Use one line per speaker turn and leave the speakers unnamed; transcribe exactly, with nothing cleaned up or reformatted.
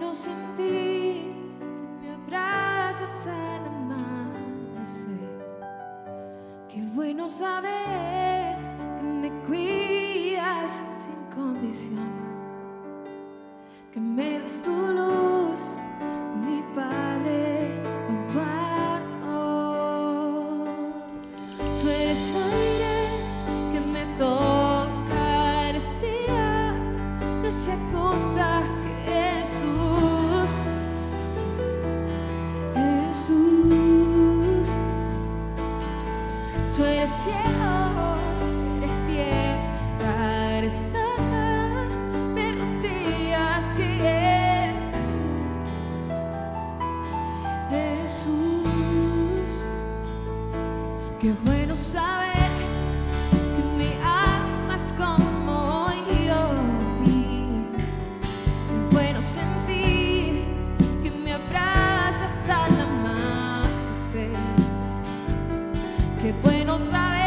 bueno sentir que me abrazas al amanecer. Qué bueno saber que me cuidas sin condición, que me das tu luz, mi Padre, con tu amor. Tú eres aire que me toca respirar, no se agota, Jesús, Jesús. Tú eres cielo, eres tierra, eres nada, me rodeas, Jesús, Jesús. Qué bueno saber que me amas como yo a ti. Qué bueno sentir que me abrazas al amanecer. Qué bueno saber